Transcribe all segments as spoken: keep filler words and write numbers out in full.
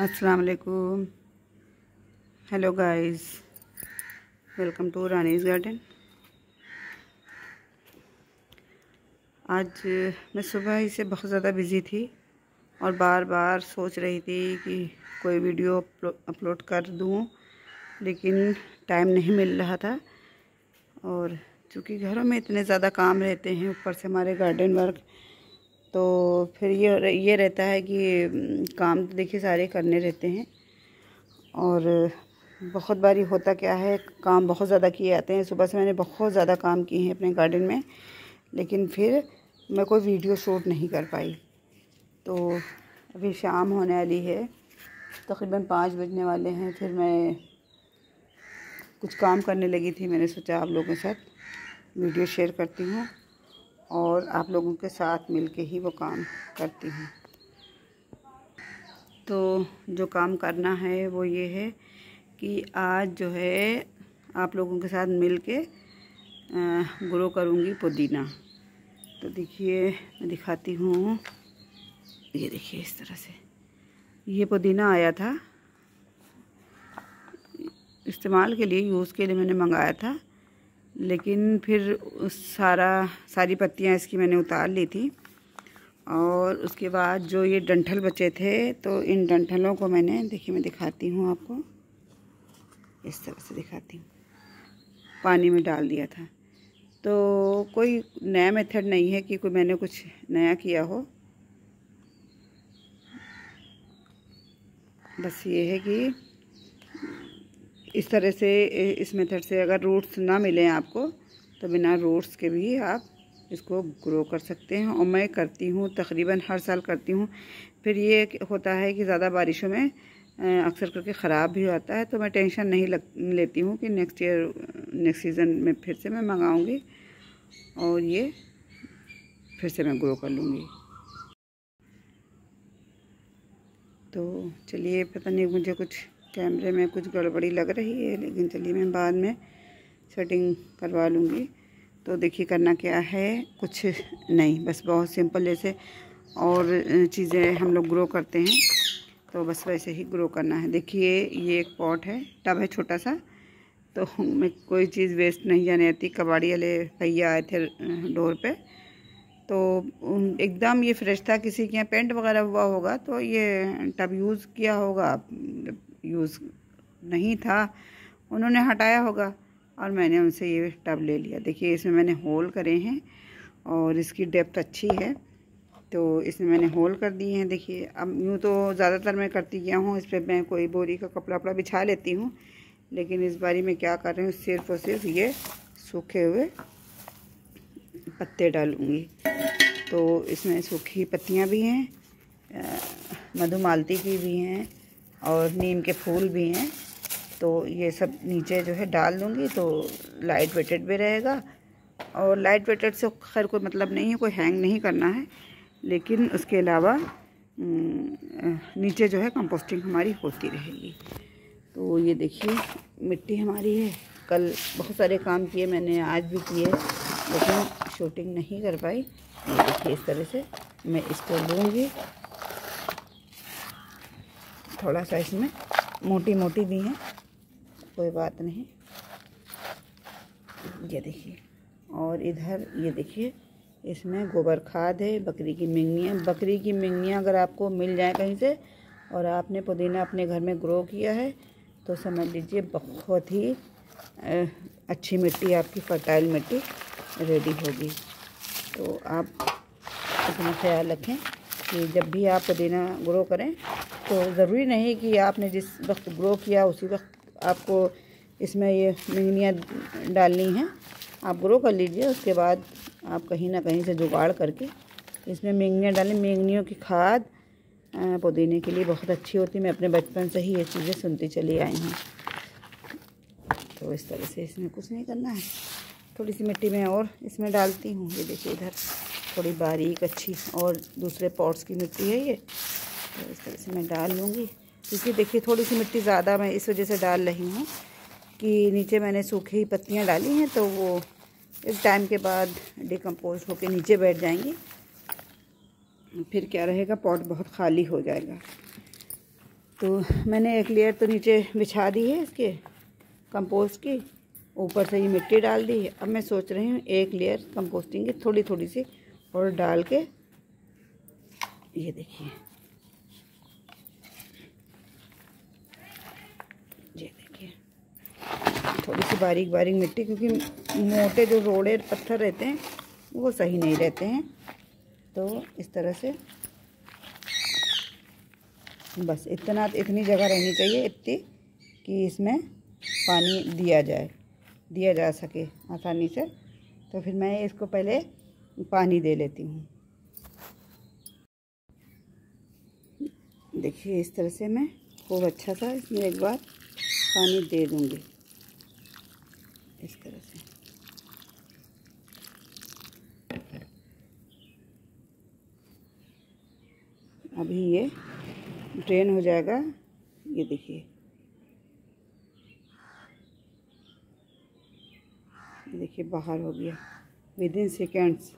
अस्सलाम वालेकुम। Hello guys, welcome to Rani's garden. आज मैं सुबह ही से बहुत ज़्यादा बिज़ी थी और बार बार सोच रही थी कि कोई वीडियो अपलोड कर दूँ, लेकिन टाइम नहीं मिल रहा था। और चूँकि घरों में इतने ज़्यादा काम रहते हैं, ऊपर से हमारे गार्डन वर्क, तो फिर ये ये रहता है कि काम तो देखिए सारे करने रहते हैं। और बहुत बारी होता क्या है, काम बहुत ज़्यादा किए आते हैं। सुबह से मैंने बहुत ज़्यादा काम किए हैं अपने गार्डन में, लेकिन फिर मैं कोई वीडियो शूट नहीं कर पाई। तो अभी शाम होने वाली है, तकरीबन पाँच बजने वाले हैं। फिर मैं कुछ काम करने लगी थी। मैंने सोचा आप लोगों के साथ वीडियो शेयर करती हूँ और आप लोगों के साथ मिलके ही वो काम करती हूँ। तो जो काम करना है वो ये है कि आज जो है आप लोगों के साथ मिलके ग्रो करूँगी पुदीना। तो देखिए मैं दिखाती हूँ, ये देखिए इस तरह से ये पुदीना आया था इस्तेमाल के लिए, यूज़ के लिए मैंने मंगाया था, लेकिन फिर उस सारा सारी पत्तियाँ इसकी मैंने उतार ली थी। और उसके बाद जो ये डंठल बचे थे, तो इन डंठलों को मैंने, देखिए मैं दिखाती हूँ आपको, इस तरह से दिखाती हूँ, पानी में डाल दिया था। तो कोई नया मेथड नहीं है कि कोई मैंने कुछ नया किया हो, बस ये है कि इस तरह से, इस मेथड से अगर रूट्स ना मिलें आपको, तो बिना रूट्स के भी आप इसको ग्रो कर सकते हैं। और मैं करती हूँ, तकरीबन हर साल करती हूँ। फिर ये होता है कि ज़्यादा बारिशों में अक्सर करके ख़राब भी होता है, तो मैं टेंशन नहीं लग लेती हूँ कि नेक्स्ट ईयर नेक्स्ट सीज़न में फिर से मैं मंगाऊँगी और ये फिर से मैं ग्रो कर लूँगी। तो चलिए, पता नहीं मुझे कुछ कैमरे में कुछ गड़बड़ी लग रही है, लेकिन चलिए मैं बाद में सेटिंग करवा लूँगी। तो देखिए करना क्या है, कुछ नहीं, बस बहुत सिंपल जैसे और चीज़ें हम लोग ग्रो करते हैं, तो बस वैसे ही ग्रो करना है। देखिए ये एक पॉट है, टब है छोटा सा, तो मैं कोई चीज़ वेस्ट नहीं जाने आती। कबाड़ी वाले भैया आए थे डोर पे, तो एकदम ये फ्रेश था। किसी के यहाँ पेंट वगैरह हुआ होगा तो ये टब यूज़ किया होगा, यूज़ नहीं था, उन्होंने हटाया होगा और मैंने उनसे ये टब ले लिया। देखिए इसमें मैंने होल करे हैं और इसकी डेप्थ अच्छी है, तो इसमें मैंने होल कर दिए हैं। देखिए अब यूँ तो ज़्यादातर मैं करती क्या हूँ, इस पर मैं कोई बोरी का कपड़ा वपड़ा बिछा लेती हूँ, लेकिन इस बारी मैं क्या कर रही हूँ, सिर्फ और सिर्फ ये सूखे हुए पत्ते डालूँगी। तो इसमें सूखी पत्तियाँ भी हैं, मधुमालती की भी हैं और नीम के फूल भी हैं। तो ये सब नीचे जो है डाल दूँगी, तो लाइट वेटेड भी रहेगा। और लाइट वेटेड से खैर कोई मतलब नहीं है, कोई हैंग नहीं करना है, लेकिन उसके अलावा नीचे जो है कंपोस्टिंग हमारी होती रहेगी। तो ये देखिए मिट्टी हमारी है। कल बहुत सारे काम किए मैंने, आज भी किए, लेकिन शूटिंग नहीं कर पाई। ये देखिए इस तरह से मैं इसको लूँगी, थोड़ा सा इसमें मोटी मोटी भी हैं, कोई बात नहीं। ये देखिए, और इधर ये देखिए इसमें गोबर खाद है, बकरी की मिंगनियाँ। बकरी की मिंगनियाँ अगर आपको मिल जाए कहीं से और आपने पुदीना अपने घर में ग्रो किया है, तो समझ लीजिए बहुत ही अच्छी मिट्टी, आपकी फर्टाइल मिट्टी रेडी होगी। तो आप इतना ख्याल रखें कि जब भी आप पुदीना ग्रो करें, तो ज़रूरी नहीं कि आपने जिस वक्त ग्रो किया उसी वक्त आपको इसमें ये मिंगनियाँ डालनी हैं। आप ग्रो कर लीजिए, उसके बाद आप कहीं ना कहीं से जुगाड़ करके इसमें मिंगनियाँ डालें। मिंगनियों की खाद पुदीने के लिए बहुत अच्छी होती है। मैं अपने बचपन से ही ये चीज़ें सुनती चली आई हूँ। तो इस तरह से इसमें कुछ नहीं करना है, थोड़ी सी मिट्टी में और इसमें डालती हूँ। ये देखिए इधर थोड़ी बारीक अच्छी और दूसरे पॉट्स की मिट्टी है ये, तो इस तरह से मैं डाल लूँगी। क्योंकि देखिए थोड़ी सी मिट्टी ज़्यादा मैं इस वजह से डाल रही हूँ कि नीचे मैंने सूखी पत्तियाँ डाली हैं, तो वो एक टाइम के बाद डिकम्पोज होकर नीचे बैठ जाएंगी, फिर क्या रहेगा, पॉट बहुत खाली हो जाएगा। तो मैंने एक लेयर तो नीचे बिछा दी है इसके कंपोस्ट की, ऊपर से ये मिट्टी डाल दी है। अब मैं सोच रही हूँ एक लेयर कंपोस्टिंग की थोड़ी थोड़ी सी और डाल के, ये देखिए, ये देखिए थोड़ी सी बारीक बारीक मिट्टी, क्योंकि मोटे जो रोड़े पत्थर रहते हैं वो सही नहीं रहते हैं। तो इस तरह से बस इतना, इतनी जगह रहनी चाहिए, इतनी कि इसमें पानी दिया जाए दिया जा सके आसानी से। तो फिर मैं इसको पहले पानी दे लेती हूँ। देखिए इस तरह से मैं खूब अच्छा सा इसमें एक बार पानी दे दूँगी, इस तरह से। अभी ये ड्रेन हो जाएगा, ये देखिए, ये देखिए बाहर हो गया विद इन सेकेंड्स,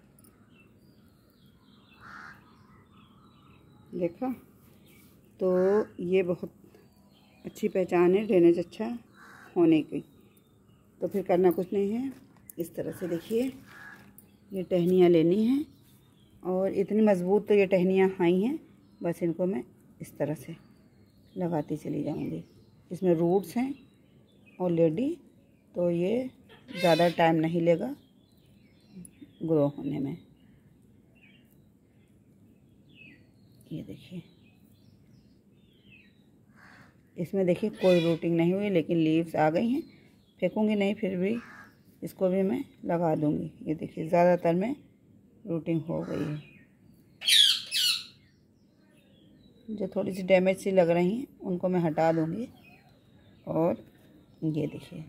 देखा। तो ये बहुत अच्छी पहचान है ड्रेनेज अच्छा होने की। तो फिर करना कुछ नहीं है, इस तरह से देखिए ये टहनियाँ लेनी हैं, और इतनी मज़बूत तो ये टहनियाँ आई हैं, बस इनको मैं इस तरह से लगाती चली जाऊंगी। इसमें रूट्स हैं ऑलरेडी, तो ये ज़्यादा टाइम नहीं लेगा ग्रो होने में। ये देखिए इसमें देखिए कोई रूटिंग नहीं हुई, लेकिन लीव्स आ गई हैं। फेंकूंगी नहीं, फिर भी इसको भी मैं लगा दूंगी। ये देखिए ज़्यादातर में रूटिंग हो गई है। जो थोड़ी सी डैमेज सी लग रही हैं उनको मैं हटा दूंगी। और ये देखिए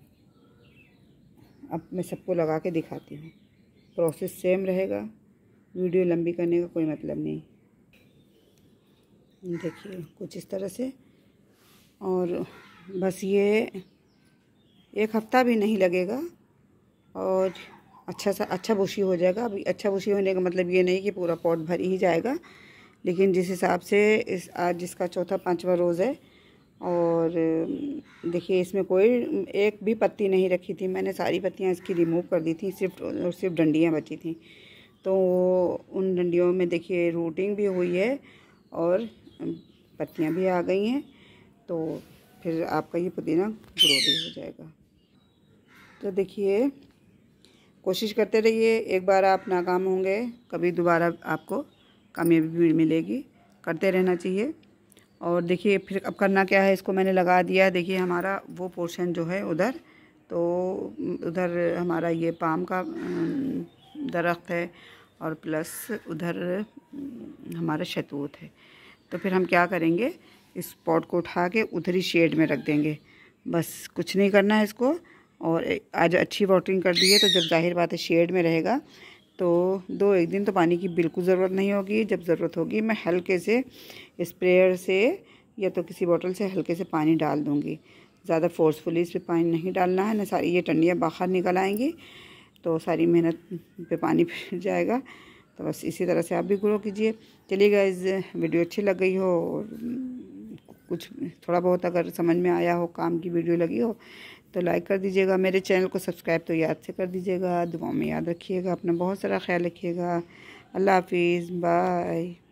अब मैं सबको लगा के दिखाती हूँ। प्रोसेस सेम रहेगा, वीडियो लंबी करने का कोई मतलब नहीं। देखिए कुछ इस तरह से, और बस ये एक हफ़्ता भी नहीं लगेगा और अच्छा सा अच्छा बुशी हो जाएगा। अभी अच्छा बुशी होने का मतलब ये नहीं कि पूरा पॉट भर ही जाएगा, लेकिन जिस हिसाब से इस आज जिसका चौथा पांचवा रोज़ है, और देखिए इसमें कोई एक भी पत्ती नहीं रखी थी मैंने, सारी पत्तियां इसकी रिमूव कर दी थी, सिर्फ और सिर्फ डंडियां बची थी। तो उन डंडियों में देखिए रूटिंग भी हुई है और पत्तियां भी आ गई हैं। तो फिर आपका ये पुदीना ग्रो भी हो जाएगा। तो देखिए कोशिश करते रहिए, एक बार आप नाकाम होंगे, कभी दोबारा आपको कामयाबी भी मिलेगी। करते रहना चाहिए। और देखिए फिर अब करना क्या है, इसको मैंने लगा दिया। देखिए हमारा वो पोर्शन जो है उधर, तो उधर हमारा ये पाम का दरख्त है और प्लस उधर हमारा शहतूत है। तो फिर हम क्या करेंगे, इस पॉट को उठा के उधर ही शेड में रख देंगे। बस कुछ नहीं करना है इसको। और आज अच्छी वाटरिंग कर दी है, तो जब जाहिर बात है शेड में रहेगा तो दो एक दिन तो पानी की बिल्कुल ज़रूरत नहीं होगी। जब ज़रूरत होगी मैं हल्के से स्प्रेयर से या तो किसी बोतल से हल्के से पानी डाल दूँगी। ज़्यादा फोर्सफुली इस पर पानी नहीं डालना है, ना सारी ये टंडियाँ बाहर निकल आएंगी तो सारी मेहनत पे पानी फिर जाएगा। तो बस इसी तरह से आप भी ग्रो कीजिए। चलिए गाइस, वीडियो अच्छी लग गई हो और कुछ थोड़ा बहुत अगर समझ में आया हो, काम की वीडियो लगी हो, तो लाइक कर दीजिएगा। मेरे चैनल को सब्सक्राइब तो याद से कर दीजिएगा। दुआओं में याद रखिएगा, अपना बहुत सारा ख्याल रखिएगा। अल्लाह हाफिज़, बाय।